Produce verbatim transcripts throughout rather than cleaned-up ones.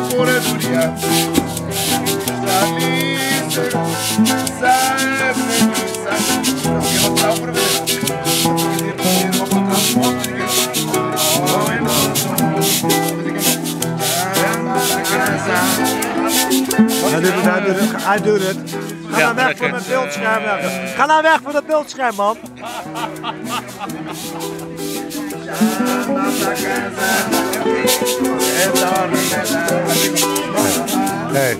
Hij doet het. Ga ja, nou weg van het beeldscherm. Ga nou weg van het beeldscherm, man. Hey.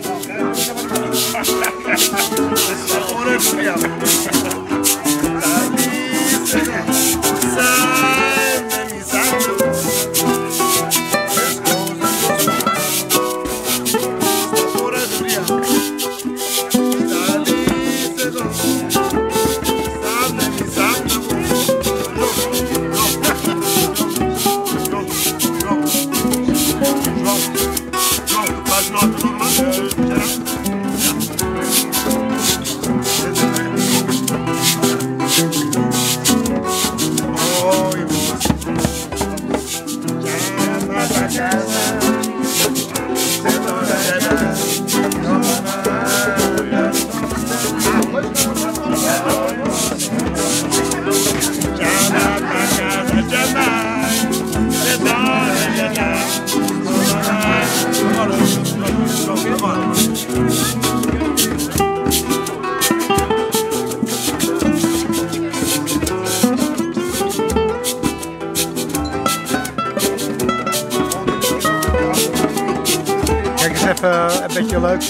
Kijk eens even een beetje leuk.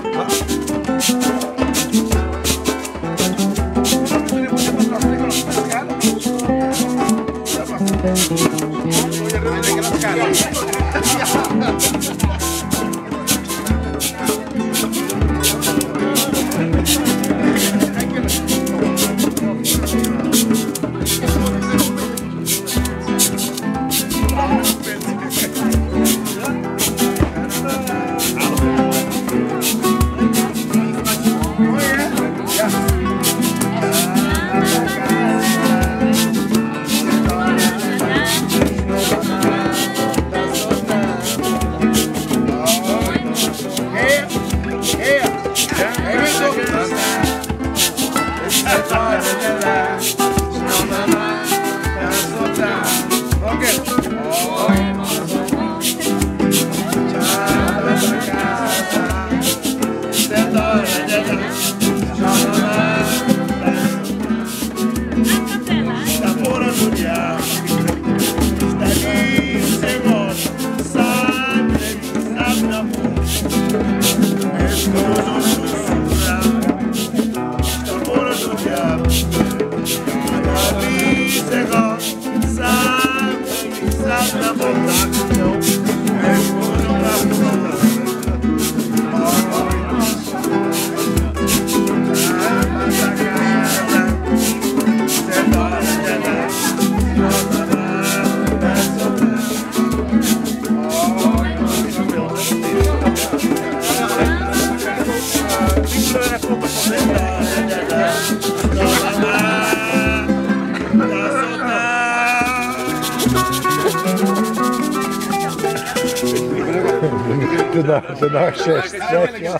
De, nar de narcist, zeg ja.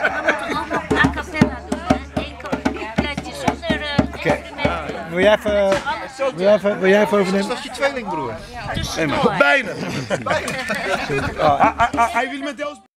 Oké, wil jij even, wil jij even, wil jij even overnemen? Dat is je tweelingbroer. Nee, maar bijna. Bijna. Hij wil met jou